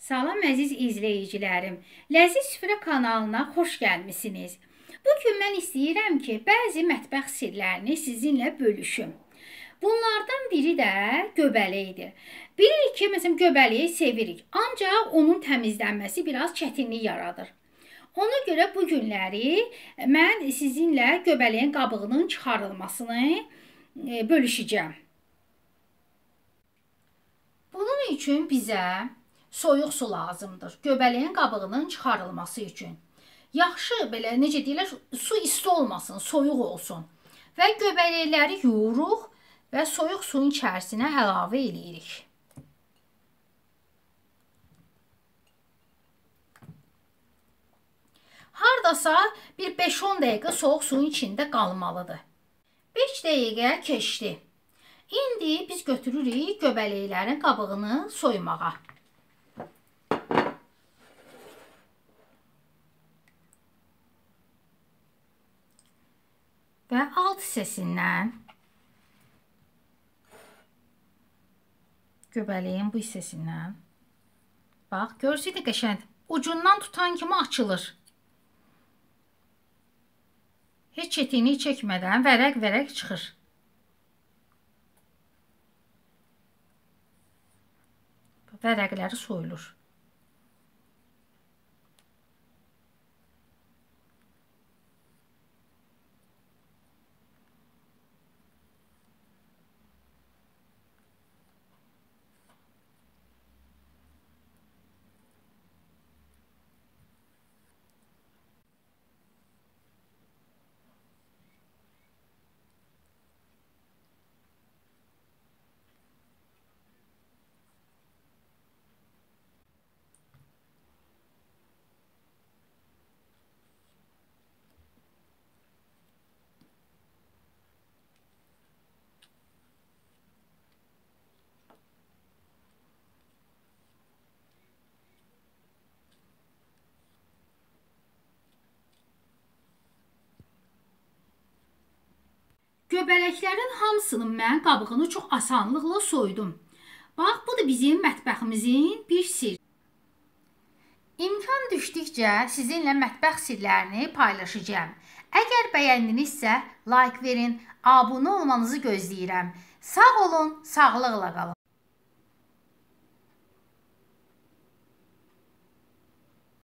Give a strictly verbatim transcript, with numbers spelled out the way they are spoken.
Salam əziz izləyicilərim, Ləziz Süfrə kanalına xoş gəlmisiniz. Bugün mən istəyirəm ki, bəzi mətbəx sirlərini sizinlə bölüşüm. Bunlardan biri də göbələkdir. Bilirik ki, məsələn, göbələyi sevirik, ancaq onun təmizlənməsi biraz çətinlik yaradır. Ona görə bu günləri mən sizinlə göbələyin qabığının çıxarılmasını bölüşəcəm. Bunun üçün bizə soyuq su lazımdır. Göbələyin qabığının çıxarılması üçün. Yaxşı, belə necə deyirlər, su isti olmasın, soyuq olsun. Və göbələkləri yuyuruq və soyuq suyun içərisinə əlavə edirik. Hardasa bir beş on dəqiqə soyuq suyun içində qalmalıdır. beş dəqiqə keçdi. İndi biz götürürük göbələklərin qabığını soymağa. Və alt hissəsindən göbələyin bu hissəsindən bax, görürsünüz qəşəng ucundan tutan kimi açılır. Heç çətinlik çəkmədən vərəq-vərəq çıxır. Vərəqləri soyulur. Göbələklərin hamısının mən qabığını çox asanlıqla soydum. Bax, bu da bizim mətbəximizin bir sirri. İmkan düşdükcə sizinlə mətbəx sirlərini paylaşacağım. Əgər bəyəndinizsə, like verin, abunə olmanızı gözləyirəm. Sağ olun, sağlıqla qalın.